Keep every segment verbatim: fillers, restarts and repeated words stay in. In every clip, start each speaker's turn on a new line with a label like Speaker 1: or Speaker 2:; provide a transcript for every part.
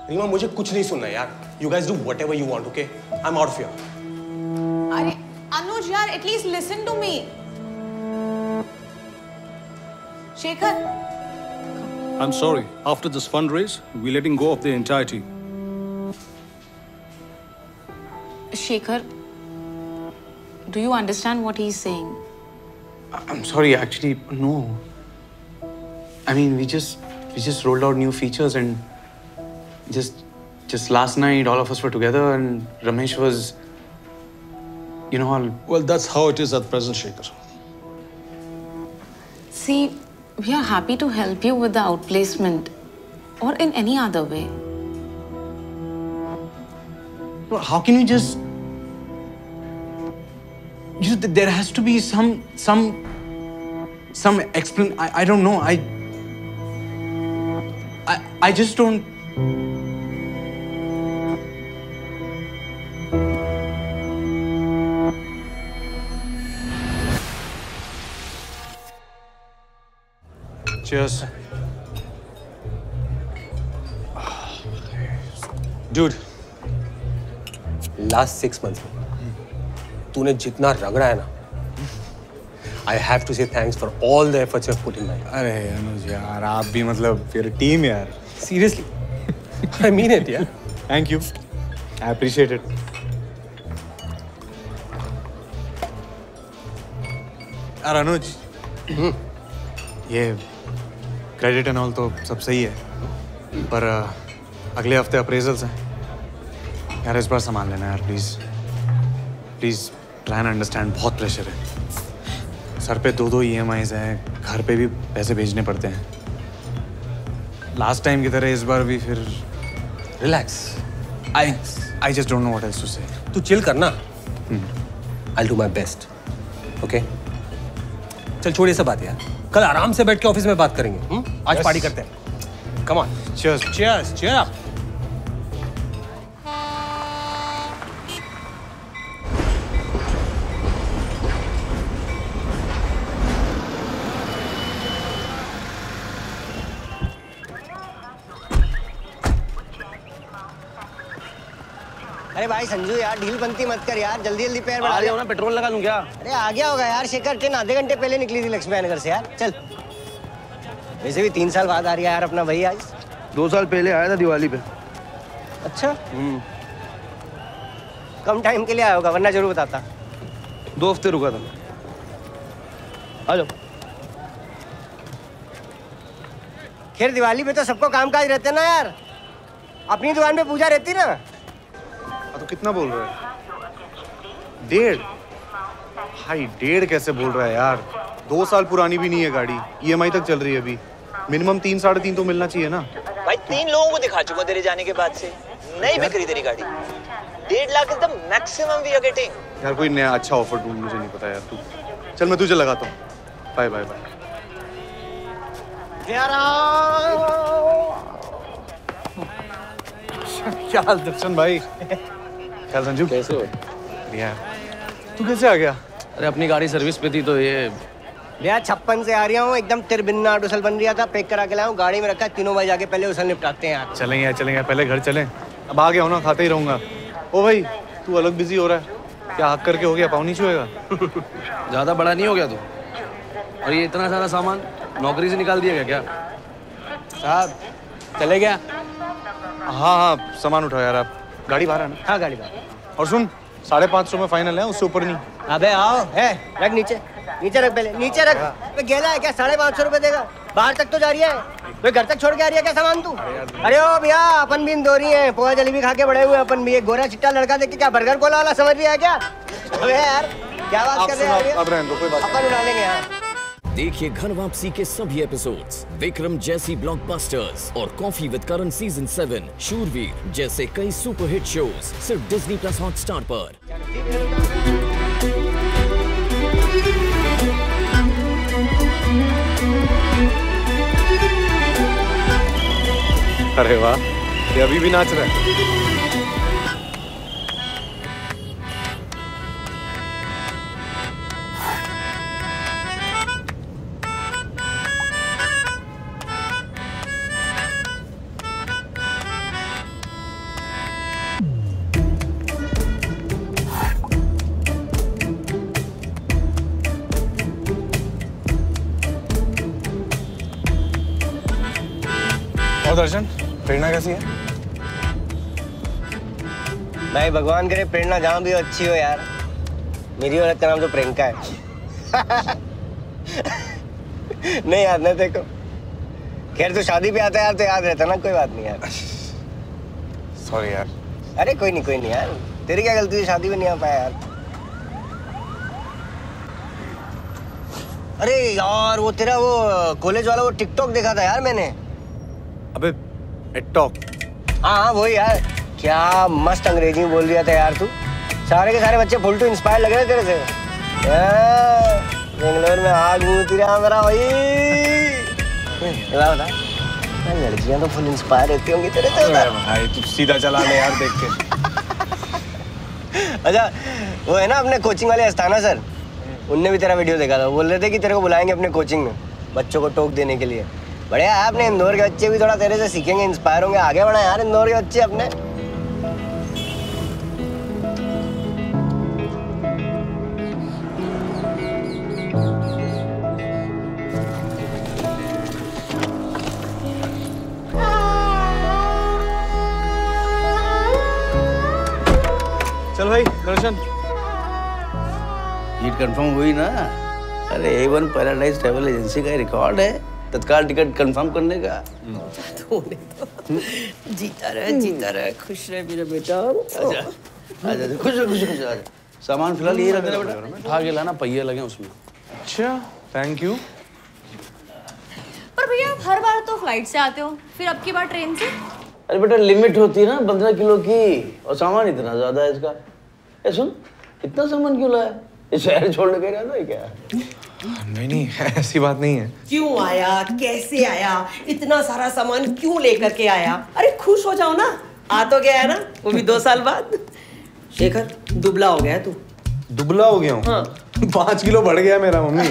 Speaker 1: रीमा मुझे कुछ नहीं सुनना यार. You guys do whatever you want, okay? I'm out of here.
Speaker 2: अरे अनुज यार, at least listen to me. Shekhar.
Speaker 3: I'm sorry. After this fundraise, we're letting go of the entirety.
Speaker 2: Shekhar, do you understand what he's saying?
Speaker 4: I'm sorry, actually, no. I mean, we just we just rolled out new features and just just last night all of us were together and Ramesh was, you know, all...
Speaker 3: Well, that's how it is at present, Shekhar.
Speaker 2: See, we are happy to help you with the outplacement or in any other way.
Speaker 4: How can you just... You, there has to be some some some explanation. I, I don't know. I I I just don't. Cheers.
Speaker 1: Dude, last six months में तूने जितना रगड़ा है ना, I have to say thanks for all the efforts you've put in, man.
Speaker 4: अरे अनुज यार, आप भी मतलब फिर टीम यार.
Speaker 1: Seriously, I mean it, यार.
Speaker 4: Thank you. I appreciate it. यार अनुज, ये क्रेडिट एंड ऑल तो सब सही है, पर अगले हफ्ते अप्रेजल्स हैं. यार इस बार संभाल लेना यार, please please try and understand. बहुत प्रेशर है सर पे, दो दो ई एम आईज हैं, घर पे भी पैसे भेजने पड़ते हैं. लास्ट टाइम की तरह इस बार भी फिर.
Speaker 1: Relax.
Speaker 4: I I just don't know what else to say.
Speaker 1: तू चिल करना. I'll do my best. Okay? चल छोड़ ये सब बात यार. कल आराम से बैठ के ऑफिस में बात करेंगे. हुँ? आज yes. पार्टी करते हैं. Come on.
Speaker 4: Cheers.
Speaker 1: Cheers. Cheer up.
Speaker 5: अरे भाई संजू यार, ढील बनती मत कर यार, जल्दी जल्दी पैर बढ़ा
Speaker 6: ले ना. पेट्रोल लगा लूं क्या?
Speaker 5: अरे आ गया होगा यार. शेखर ट्रेन आधे घंटे पहले निकली थी लक्ष्मी नगर से यार. चल. वैसे भी तीन साल बाद आ रही है यार अपना भाई आज.
Speaker 6: दो साल पहले आया था दिवाली पे.
Speaker 5: अच्छा. हम्म. कम टाइम के लिए आया होगा, वरना जरूर बताता.
Speaker 6: दो हफ्ते रुका था. आ जाओ.
Speaker 5: खैर दिवाली पे तो सबको काम काज रहते ना यार. अपनी दुकान पे पूजा रहती ना.
Speaker 4: तो कितना बोल रहा है? डेढ़? भाई डेढ़ कैसे बोल रहा है यार? दो साल पुरानी भी नहीं है गाड़ी, ई एम आई तक चल रही है अभी. मिनिमम तीन साढ़े तीन तो मिलना चाहिए ना.
Speaker 7: भाई तीन लोगों को दिखा चुका तेरे जाने के बाद से. नहीं बिक रही तेरी गाड़ी. डेढ़ lakh is the maximum we are getting.
Speaker 4: यार कोई नया अच्छा ऑफर ढूंढ, मुझे नहीं पता यार. तू चल, मैं तुझे लगाता हूँ. Bye bye bye. क्या हाल दर्शन भाई? क्या संजू,
Speaker 6: कैसे हो?
Speaker 4: बढ़िया. तू कैसे आ गया?
Speaker 6: अरे अपनी गाड़ी सर्विस पे थी तो ये
Speaker 5: भैया छप्पन से आ रहा हूँ. एकदम तिरबिन्ना डुसल बन रहा था, पैक करा के लाया हूँ. गाड़ी में रखा है, तीनों भाई जाके पहले उसल निपटाते हैं यार.
Speaker 4: चलेंगे यार, चलेंगे. पहले घर चलें. अब आ गया हूँ ना, खाते ही रहूंगा. ओ भाई, तू अलग बिजी हो रहा है क्या? हक करके हो गया, पाँव नहीं छुएगा?
Speaker 6: ज्यादा बड़ा नहीं हो गया तू? और ये इतना सारा सामान नौकरी से निकाल दिया गया क्या?
Speaker 4: साहब चले गया. हाँ हाँ सामान उठाओ यार. आप गाड़ी बाहर है ना?
Speaker 5: हाँ गाड़ी बाहर.
Speaker 4: और सुन, साढ़े पाँच सौ में फाइनल है, उससे ऊपर नहीं.
Speaker 5: अबे आओ. है रख नीचे. नीचे रख, पहले नीचे रख. तो गेला है क्या? साढ़े पाँच सौ रुपए देगा. बाहर तक तो जा रही है. तो घर तक छोड़ के आ रही है क्या सामान तू? अरे ओ भैया, अपन भी दो रही है. पोहा जलेबी खा के बड़े हुए अपन भी. एक गोरा चिट्टा लड़का देख के क्या बर्गर कोला वाला समझ रही है क्या? अबे यार क्या बात कर रहे हैं?
Speaker 4: अब रहने दो, कोई बात.
Speaker 5: अपन उठा लेंगे यार.
Speaker 8: देखिए घर वापसी के सभी एपिसोड्स, विक्रम जैसी ब्लॉकबस्टर्स और coffee with Karan season seven, Shoorveer जैसे कई सुपरहिट शोज सिर्फ डिज्नी प्लस हॉटस्टार पर.
Speaker 4: अरे वाह, ये अभी भी नाच रहा है. और दर्शन, प्रेरणा कैसी है?
Speaker 5: भाई भगवान करे प्रेरणा जहाँ भी हो अच्छी हो यार। मेरी औरत का नाम तो प्रियंका है। नहीं याद ना देखो। खैर तू शादी पे आता है यार तो याद रहता ना, कोई बात नहीं यार।
Speaker 4: सॉरी यार।
Speaker 5: अरे कोई नहीं कोई नहीं यार, तेरी क्या गलती थी, शादी में नहीं आ पाया यार। अरे यार वो तेरा वो कॉलेज वाला वो टिकटॉक देखा था यार मैंने।
Speaker 4: अबे टिकटॉक?
Speaker 5: हाँ हाँ वही यार, क्या मस्त अंग्रेजी में बोल दिया था यार तू। सारे के सारे बच्चे फुल टू इंस्पायर लग रहे तेरे से। बेंगलोर में आग बूती रहा मेरा भाई। बता लड़कियां तो फुल इंस्पायर रहती होंगी तेरे से।
Speaker 4: भाई तू सीधा चला ले यार देख के।
Speaker 5: अच्छा वो है ना अपने कोचिंग वाले अस्ताना सर, उनने भी तेरा वीडियो देखा था। बोल रहे थे कि तेरे को बुलाएंगे अपने कोचिंग में बच्चों को टोक देने के लिए। बढ़िया है, अपने इंदौर के बच्चे भी थोड़ा तेरे से सीखेंगे, इंस्पायर होंगे, आगे बढ़ा यार इंदौर के बच्चे अपने।
Speaker 4: चल भाई दर्शन।
Speaker 6: सीट कंफर्म हुई ना? अरे A one paradise travel agency का रिकॉर्ड है तत्काल टिकट कंफर्म करने का।
Speaker 9: तो जीता रहे जीता रहे, खुश रहे मेरा बेटा।
Speaker 6: आजा आजा, खुश रहो खुश रहो, आजा। सामान फिलहाल यही रख दे बेटा, उठा के लाना, पहिए लगे उसमें।
Speaker 4: अच्छा थैंक यू।
Speaker 10: पर भैया आप हर बार तो फ्लाइट से आते हो, फिर अब की बार ट्रेन से?
Speaker 6: अरे बेटा लिमिट होती है ना पंद्रह किलो की, और सामान इतना ज्यादा है इसका। ए सुन, इतना सामान क्यों लाया? ये शहर छोड़ने के रहना है क्या?
Speaker 4: नहीं नहीं ऐसी बात नहीं है।
Speaker 9: क्यों आया, कैसे आया, इतना सारा सामान क्यों लेकर के आया? अरे खुश हो जाओ ना, आ तो गया है ना, वो भी दो साल बाद। शेखर दुबला हो गया है तू।
Speaker 4: दुबला हो गया हूँ?
Speaker 9: हाँ।
Speaker 4: पाँच किलो बढ़ गया मेरा मम्मी।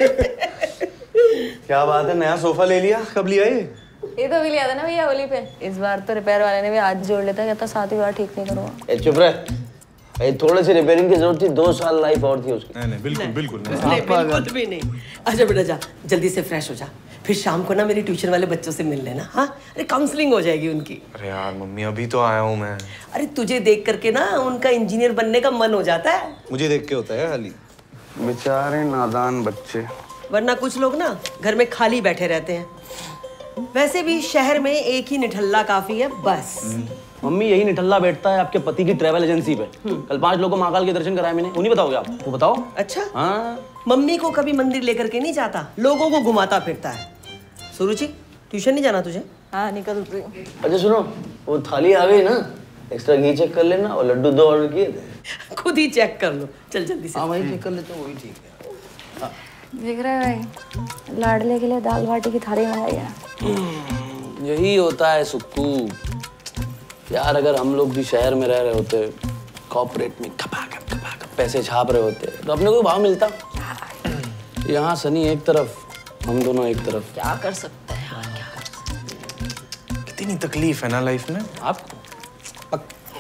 Speaker 4: क्या बात है, नया सोफा ले लिया? कब लिया ये?
Speaker 10: ये तो भी लिया था ना भैया होली पे। इस बार तो रिपेयर वाले ने भी हाथ जोड़ लेता, कहता सातवीं बार ठीक नहीं करूँगा।
Speaker 6: चुप रह, थोड़े से रिपेयरिंग की जरूरत थी, दो साल लाइफ और थी उसकी।
Speaker 4: नहीं नहीं बिल्कुल बिल्कुल
Speaker 9: नहीं, बिल्कुल भी नहीं। अच्छा बेटा जा, जल्दी से फ्रेश हो जा, फिर शाम को ना मेरी ट्यूशन वाले बच्चों से मिल लेना। हाँ अरे काउंसलिंग हो जाएगी उनकी।
Speaker 4: अरे यार मम्मी अभी तो आया हूँ मैं।
Speaker 9: अरे तुझे देख करके ना उनका इंजीनियर बनने का मन हो जाता है।
Speaker 4: मुझे देख के होता है खाली।
Speaker 6: बेचारे नादान बच्चे।
Speaker 9: वरना कुछ लोग ना घर में खाली बैठे रहते हैं। वैसे भी शहर में एक ही निठल्ला काफी है बस।
Speaker 6: मम्मी यही निठल्ला बैठता है आपके पति की ट्रैवल एजेंसी पे। कल पांच लोगों को महाकाल के दर्शन कराए मैंने, उन्हीं बताओगे आप? वो बताओ।
Speaker 9: अच्छा
Speaker 6: हाँ,
Speaker 9: मम्मी को कभी मंदिर लेकर के नहीं जाता, लोगों को घुमाता फिरता है। सुरुचि ट्यूशन नहीं जाना तुझे?
Speaker 10: हाँ निकल रही।
Speaker 6: अच्छा सुनो, वो थाली आ गई ना, एक्स्ट्रा घी चेक कर लेना, और लड्डू दो ऑर्डर किए थे।
Speaker 9: खुद ही चेक कर लो, चल जल्दी से।
Speaker 6: हाँ वही चेक कर लेते, वही ठीक है।
Speaker 10: दिख रहा है भाई, लाडले के लिए दाल बाटी की थाली मंगाई है।
Speaker 6: यही होता है सुक्कू यार। अगर हम लोग भी शहर में रह रहे होते, कॉर्पोरेट में खपाखप खपाखप पैसे छाप रहे होते, तो अपने को भाव मिलता। यहाँ सनी एक तरफ, हम दोनों एक तरफ।
Speaker 10: क्या कर सकते हैं यार, क्या कर सकते हैं।
Speaker 4: कितनी तकलीफ है ना लाइफ में।
Speaker 6: आपको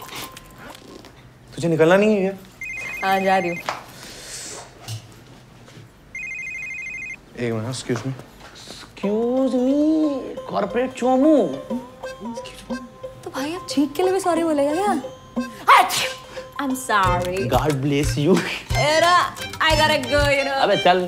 Speaker 4: तुझे निकलना नहीं है?
Speaker 10: हाँ जा रही हूँ।
Speaker 4: एक minute, excuse me.
Speaker 6: Excuse me, corporate चोमू।
Speaker 10: तो भाई आप छींक के लिए भी सॉरी बोलेगा क्या? I'm sorry.
Speaker 6: God bless you.
Speaker 10: Era, I gotta go, you know.
Speaker 6: अबे चल।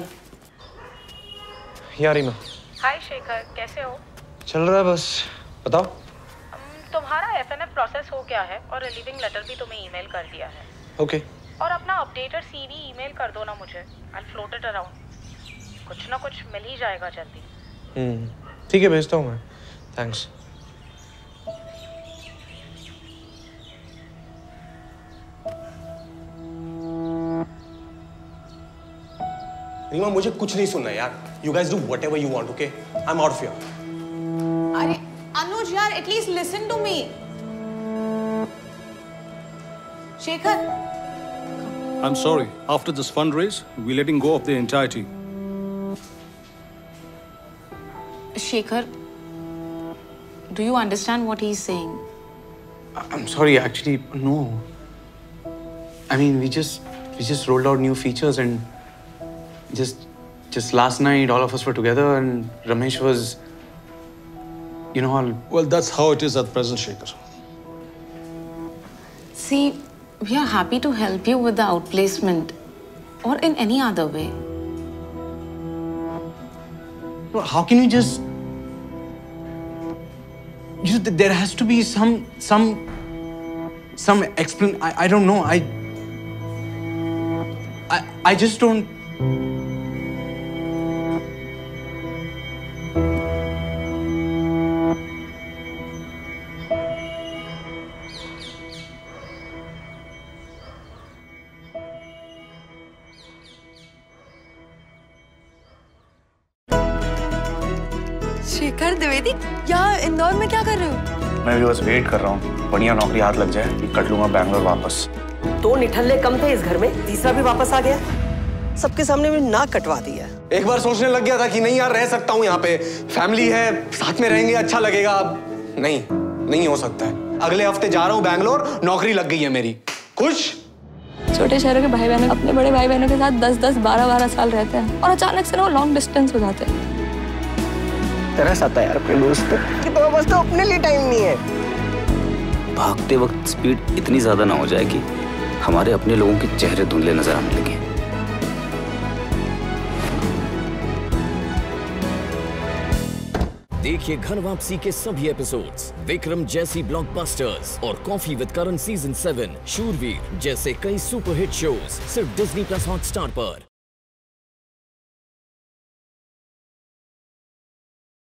Speaker 4: यार रीमा।
Speaker 11: हाय शेखर, कैसे हो?
Speaker 4: चल रहा है बस, बताओ।
Speaker 11: तुम्हारा एफ एन एफ प्रोसेस हो गया है और रिलीविंग लेटर भी तुम्हें ईमेल कर दिया है।
Speaker 4: ओके।
Speaker 11: और अपना अपडेटेड सीवी ईमेल कर दो ना मुझे। I'll float it around. कुछ ना कुछ मिल ही जाएगा जल्दी।
Speaker 4: हम्म, ठीक है भेजता हूँ मैं। थैंक्स।
Speaker 1: रीमा मुझे कुछ नहीं सुनना यार। You guys do whatever you want, okay? I'm out of here.
Speaker 2: अरे अनुज यार, at least listen to me. Shekhar.
Speaker 3: I'm sorry. After this fundraise, we're letting go of the entirety.
Speaker 2: Shekhar, do you understand what he's saying?
Speaker 4: I'm sorry, actually, no. I mean, we just we just rolled out new features and just just last night all of us were together and Ramesh was you know, I'll...
Speaker 3: Well, that's how it is at present, Shekhar.
Speaker 2: See, we are happy to help you with the outplacement or in any other way.
Speaker 4: How can you just... You, there has to be some, some, some explanation. I, I don't know. I, I, I just don't...
Speaker 12: Shekhar Dwivedi, यहाँ इंदौर में क्या कर रहे हो?
Speaker 13: मैं भी बस wait कर रहा हूँ, बढ़िया नौकरी हाथ लग जाए, कट लूंगा बैंगलोर वापस।
Speaker 9: दो निठल्ले कम थे इस घर में, तीसरा भी वापस आ गया। सबके सामने में नाक कटवा दिया।
Speaker 14: एक बार सोचने लग गया था कि नहीं यार रह सकता हूँ यहाँ पे, फैमिली है, साथ में रहेंगे, अच्छा लगेगा। अब नहीं, नहीं हो सकता है। अगले हफ्ते जा रहा हूँ बैंगलोर, नौकरी लग गई है मेरी। खुश?
Speaker 10: छोटे शहरों के भाई बहनों अपने बड़े भाई बहनों के साथ दस दस बारह बारह साल रहते हैं और अचानक से ना वो लॉन्ग डिस्टेंस हो जाते हैं।
Speaker 5: तरस आता है यार अपने दोस्त कि तो बस तो अपने लिए टाइम नहीं है।
Speaker 15: भागते वक्त स्पीड इतनी ज्यादा ना हो जाए कि हमारे अपने लोगों के चेहरे धुंधले नजर आने लगे।
Speaker 8: देखिए घर वापसी के सभी एपिसोड्स, विक्रम जैसी ब्लॉकबस्टर्स और coffee with Karan season seven, Shoorveer जैसे कई सुपरहिट शोज सिर्फ डिज्नी प्लस हॉटस्टार पर।